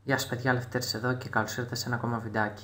Γεια σας παιδιά, Λευτέρης εδώ και καλώς ήρθατε σε ένα ακόμα βιντεάκι.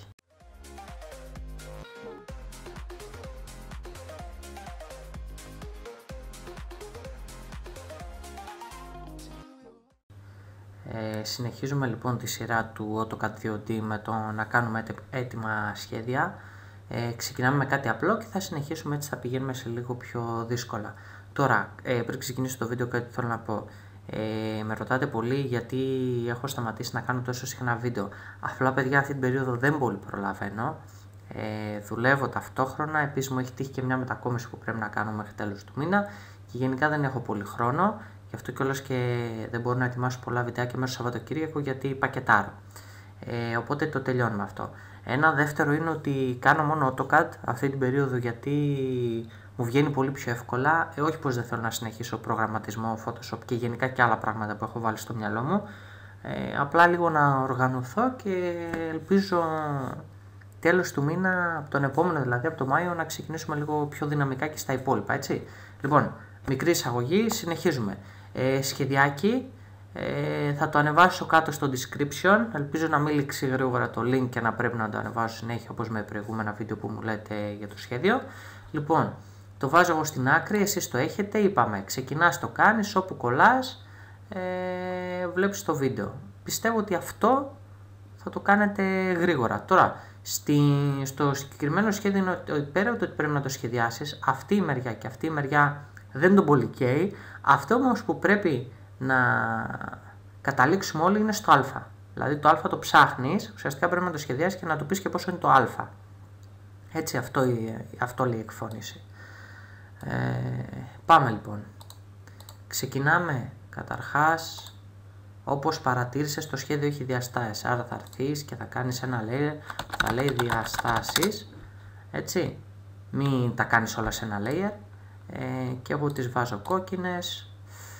Συνεχίζουμε λοιπόν τη σειρά του AutoCAD 2D με το να κάνουμε έτοιμα σχέδια. Ξεκινάμε με κάτι απλό και θα συνεχίσουμε, έτσι θα πηγαίνουμε σε λίγο πιο δύσκολα. Τώρα, πριν ξεκινήσω το βίντεο, κάτι θέλω να πω. Με ρωτάτε πολύ γιατί έχω σταματήσει να κάνω τόσο συχνά βίντεο. Απλά παιδιά, αυτή την περίοδο δεν πολύ προλαβαίνω. Δουλεύω ταυτόχρονα, επίσης μου έχει τύχει και μια μετακόμιση που πρέπει να κάνω μέχρι τέλος του μήνα και γενικά δεν έχω πολύ χρόνο. Γι' αυτό κιόλας και δεν μπορώ να ετοιμάσω πολλά βιντεάκια μέσα στο Σαββατοκύριακο γιατί πακετάρω. Οπότε το τελειώνουμε αυτό. Ένα δεύτερο είναι ότι κάνω μόνο AutoCAD αυτή την περίοδο γιατί μου βγαίνει πολύ πιο εύκολα. Όχι πως δεν θέλω να συνεχίσω προγραμματισμό, Photoshop και γενικά και άλλα πράγματα που έχω βάλει στο μυαλό μου. Απλά λίγο να οργανωθώ και ελπίζω τέλος του μήνα, από τον επόμενο δηλαδή, από το Μάιο, να ξεκινήσουμε λίγο πιο δυναμικά και στα υπόλοιπα, έτσι. Λοιπόν, μικρή εισαγωγή, συνεχίζουμε. Σχεδιάκι, θα το ανεβάσω κάτω στο description, ελπίζω να μην λήξει γρήγορα το link και να πρέπει να το ανεβάσω συνέχεια όπως με προηγούμενα βίντεο που μου λέτε για το σχέδιο. Λοιπόν, το βάζω εγώ στην άκρη, εσείς το έχετε, είπαμε, ξεκινάς, το κάνεις, όπου κολλάς, βλέπεις το βίντεο. Πιστεύω ότι αυτό θα το κάνετε γρήγορα. Τώρα, στο συγκεκριμένο σχέδιο είναι πέρα από το ότι πρέπει να το σχεδιάσεις, αυτή η μεριά και αυτή η μεριά δεν τον πολύ καίει. Αυτό όμως που πρέπει να καταλήξουμε όλοι είναι στο α. Δηλαδή το α το ψάχνεις, ουσιαστικά πρέπει να το σχεδιάσεις και να του πεις και πόσο είναι το α. Έτσι αυτό λέει η εκφώνηση. Πάμε λοιπόν. Ξεκινάμε καταρχάς. Όπως παρατήρησες, το σχέδιο έχει διαστάσεις, άρα θα έρθεις και θα κάνεις ένα layer που θα λέει διαστάσεις, έτσι, μην τα κάνεις όλα σε ένα layer, και εγώ τις βάζω κόκκινες,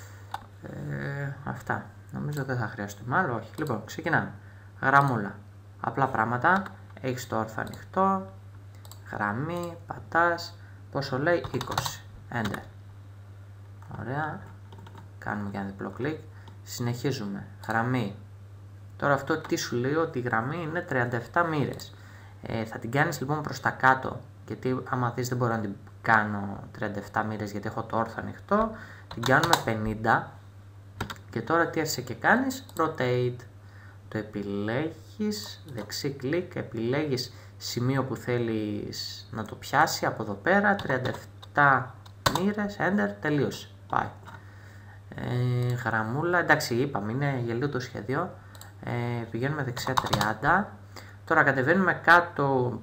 αυτά, νομίζω δεν θα χρειαστούμε άλλο, όχι. Λοιπόν, ξεκινάμε, γραμμούλα, απλά πράγματα, έχεις το όρθιο ανοιχτό, γραμμή, πατάς, πόσο λέει, 20, enter, ωραία, κάνουμε και ένα διπλό κλικ. Συνεχίζουμε, γραμμή. Τώρα αυτό τι σου λέει, ότι η γραμμή είναι 37 μοίρες. Θα την κάνεις λοιπόν προς τα κάτω, γιατί άμα δεις δεν μπορώ να την κάνω 37 μοίρες γιατί έχω το όρθιο ανοιχτό. Την κάνουμε 50 και τώρα τι έρχεσαι και κάνεις, rotate. Το επιλέγεις, δεξί κλικ, επιλέγεις σημείο που θέλεις να το πιάσει από εδώ πέρα, 37 μοίρες, enter, τελείωσε, πάει. Γραμμούλα, εντάξει είπαμε είναι γελίο το σχέδιο, πηγαίνουμε δεξιά 30, τώρα κατεβαίνουμε κάτω,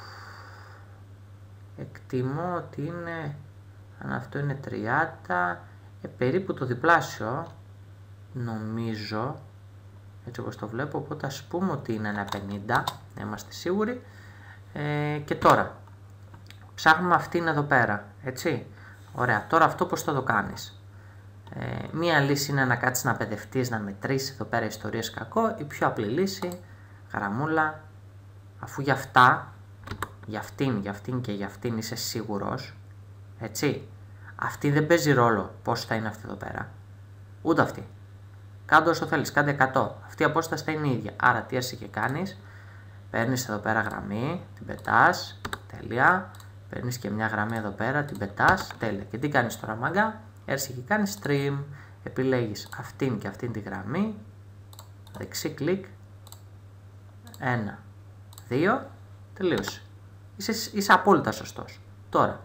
εκτιμώ ότι είναι, αν αυτό είναι 30, περίπου το διπλάσιο νομίζω, έτσι όπως το βλέπω, οπότε ας πούμε ότι είναι ένα 50, να είμαστε σίγουροι, και τώρα ψάχνουμε αυτήν εδώ πέρα, έτσι, ωραία, τώρα αυτό πως θα το κάνεις. Μία λύση είναι να κάτσεις να παιδευτείς, να μετρήσεις εδώ πέρα ιστορίες κακό. Η πιο απλή λύση, γραμμούλα, αφού για αυτά, για αυτήν και για αυτήν είσαι σίγουρος, έτσι, αυτή δεν παίζει ρόλο πώς θα είναι αυτή εδώ πέρα, ούτε αυτή. Κάντο όσο θέλεις, κάντε 100, αυτή η απόσταση θα είναι η ίδια, άρα τι έρχεσαι και κάνεις, παίρνεις εδώ πέρα γραμμή, την πετάς, τέλεια, παίρνεις και μια γραμμή εδώ πέρα, την πετάς, τέλεια, και τι κάνεις τώρα μάγκα. Έρχεσαι και κάνεις trim, επιλέγεις αυτήν και αυτήν τη γραμμή, δεξί κλικ, 1, 2, τελείωσε. Είσαι απόλυτα σωστός. Τώρα,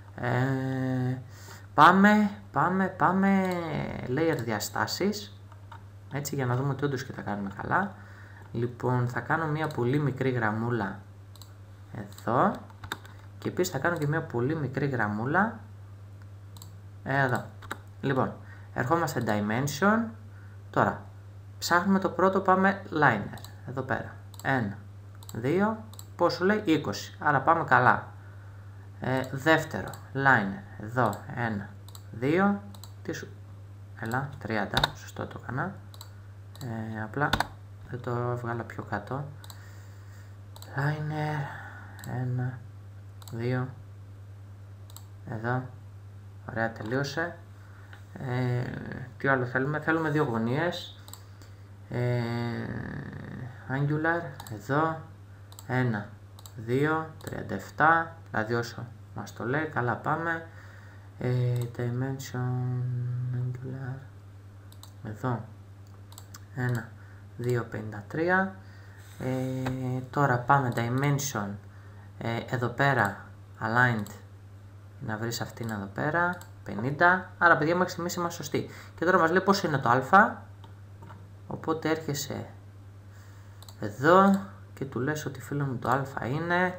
πάμε layer διαστάσεις, έτσι για να δούμε ότι όντως και τα κάνουμε καλά. Λοιπόν, θα κάνω μια πολύ μικρή γραμμούλα εδώ και επίσης θα κάνω και μια πολύ μικρή γραμμούλα εδώ. Λοιπόν, ερχόμαστε dimension. Τώρα, ψάχνουμε το πρώτο, πάμε liner. Εδώ πέρα. 1, 2, πόσο λέει, 20. Άρα πάμε καλά. Δεύτερο, liner. Εδώ, 1, 2, τι σου... Έλα, 30, σωστό το έκανα. Απλά δεν το έβγαλα πιο κάτω. Liner, 1, 2, εδώ. Ωραία, τελείωσε. Τι άλλο θέλουμε, θέλουμε δύο γωνίες. Angular, εδώ, 1, 2, 37, δηλαδή όσο μας το λέει, καλά πάμε. Dimension, Angular, εδώ, 1, 2, 53. Τώρα πάμε Dimension, εδώ πέρα, Aligned, να βρεις αυτήν εδώ πέρα, 50. Άρα παιδιά μέχρι στιγμής είμαστε σωστοί. Και τώρα μας λέει πόσο είναι το α, οπότε έρχεσαι εδώ και του λες ότι φίλο μου το α είναι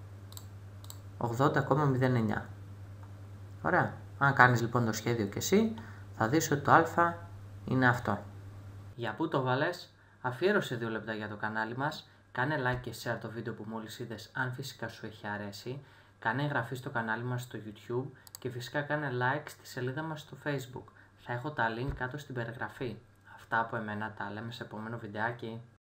80,09. Ωραία. Αν κάνεις λοιπόν το σχέδιο και εσύ, θα δεις ότι το α είναι αυτό. Για πού το βάλες? Αφιέρωσε 2 λεπτά για το κανάλι μας, κάνε like και share το βίντεο που μόλις είδες αν φυσικά σου έχει αρέσει, κάνε εγγραφή στο κανάλι μας στο YouTube και φυσικά κάνε like στη σελίδα μας στο Facebook. Θα έχω τα link κάτω στην περιγραφή. Αυτά από εμένα, τα λέμε σε επόμενο βιντεάκι.